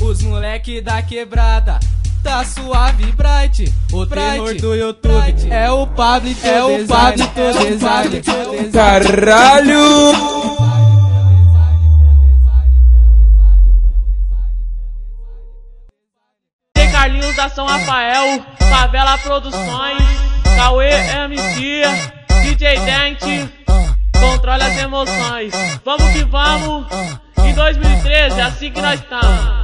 Os moleque da quebrada tá suave bright. O tenor do YouTube é o Pablo, é o Pablo design. Caralho! Carlinhos da São Rafael, Favela Produções, Cauê MC, DJ Dente, controle as emoções. Vamos que vamos, em 2013 é assim que nós estamos.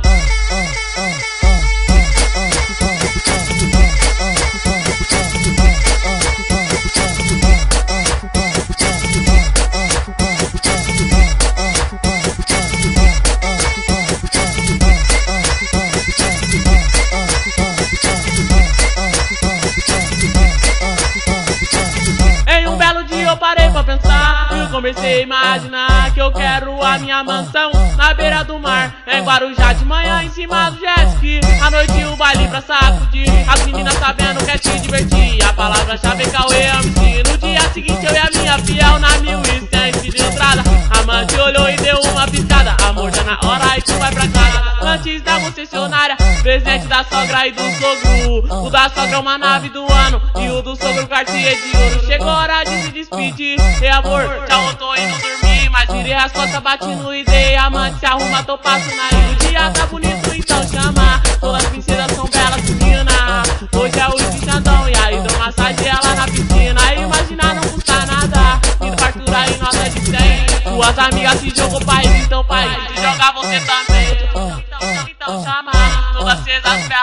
Eu parei pra pensar e comecei a imaginar que eu quero a minha mansão na beira do mar, em Guarujá de manhã em cima do jet ski. À noite o baile pra sacudir, as meninas sabendo quer se divertir. A palavra-chave é Cauê MC. No dia seguinte eu e a minha fiel na 1100 de entrada. A amante olhou e deu uma piscada. Amor, tá na hora e tu vai pra casa. Antes da concessionária, presente da sogra e do sogro. O da sogra uma nave do ano e o do sogro Cartier de ouro. Chegou a hora de se despedir. Ei amor, tchau, eu tô indo dormir, mas virei as costas, bati no ID. Amante se arruma, tô passando aí. O dia tá bonito, então chama. Todas as princesas são belas meninas. Hoje é o Xandão e a hidromassagem ela na piscina. Aí imaginar não custa nada, indo fartura em nota de 100. Suas amigas se jogou país, então pai, se jogar você também. Então chama. Todas as